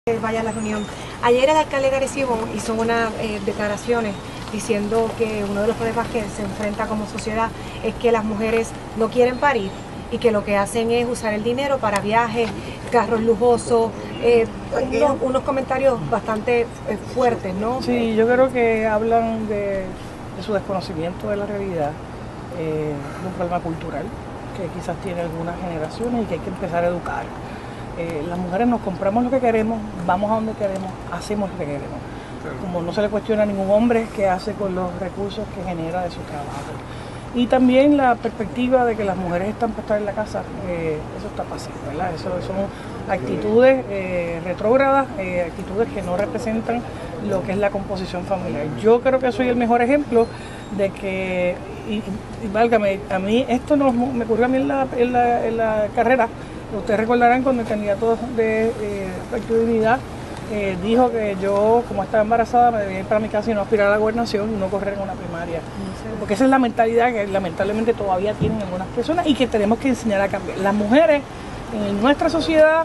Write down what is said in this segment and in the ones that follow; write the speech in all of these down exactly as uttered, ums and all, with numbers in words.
Vaya a la reunión. Ayer el alcalde de Arecibo hizo unas eh, declaraciones diciendo que uno de los problemas que se enfrenta como sociedad es que las mujeres no quieren parir y que lo que hacen es usar el dinero para viajes, carros lujosos, eh, unos, unos comentarios bastante eh, fuertes, ¿no? Sí, yo creo que hablan de, de su desconocimiento de la realidad, eh, de un problema cultural que quizás tiene algunas generaciones y que hay que empezar a educar. Eh, las mujeres nos compramos lo que queremos, vamos a donde queremos, hacemos lo que queremos. Como no se le cuestiona a ningún hombre qué hace con los recursos que genera de su trabajo. Y también la perspectiva de que las mujeres están para estar en la casa, eh, eso está pasando, ¿verdad? Eso son actitudes eh, retrógradas, eh, actitudes que no representan lo que es la composición familiar. Yo creo que soy el mejor ejemplo de que, y, y, y válgame, a mí esto no me ocurrió a mí en la, en la, en la carrera. Ustedes recordarán cuando el candidato de eh, Partido de Unidad eh, dijo que yo, como estaba embarazada, me debía ir para mi casa y no aspirar a la gobernación y no correr en una primaria. Porque esa es la mentalidad que lamentablemente todavía tienen algunas personas y que tenemos que enseñar a cambiar. Las mujeres en nuestra sociedad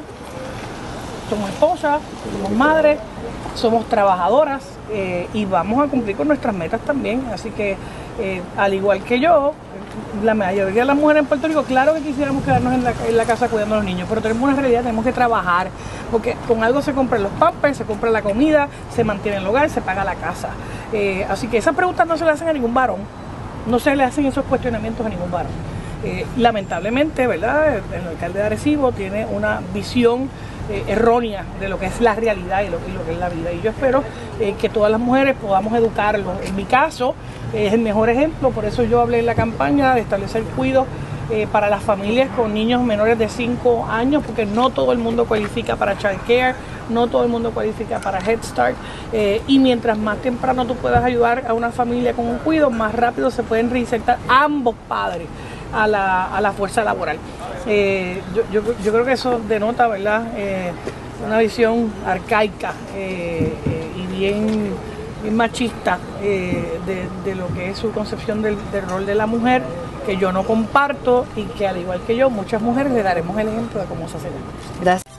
somos esposas, somos madres, somos trabajadoras eh, y vamos a cumplir con nuestras metas también. Así que, eh, al igual que yo, la mayoría de las mujeres en Puerto Rico, claro que quisiéramos quedarnos en la, en la casa cuidando a los niños, pero tenemos una realidad, tenemos que trabajar, porque con algo se compran los pampers, se compra la comida, se mantiene el hogar, se paga la casa. Eh, así que esas preguntas no se le hacen a ningún varón, no se le hacen esos cuestionamientos a ningún varón. Eh, lamentablemente, ¿verdad? El alcalde de Arecibo tiene una visión eh, errónea de lo que es la realidad y lo, y lo que es la vida. Y yo espero eh, que todas las mujeres podamos educarlos. En mi caso, eh, es el mejor ejemplo, por eso yo hablé en la campaña de establecer cuido eh, para las familias con niños menores de cinco años, porque no todo el mundo cualifica para Child Care, no todo el mundo cualifica para Head Start, eh, y mientras más temprano tú puedas ayudar a una familia con un cuido, más rápido se pueden reinsertar ambos padres a la, a la fuerza laboral. Eh, yo, yo, yo creo que eso denota, ¿verdad?, eh, una visión arcaica eh, eh, y bien, bien machista eh, de, de lo que es su concepción del, del rol de la mujer, que yo no comparto y que, al igual que yo, muchas mujeres le daremos el ejemplo de cómo se hace. Gracias.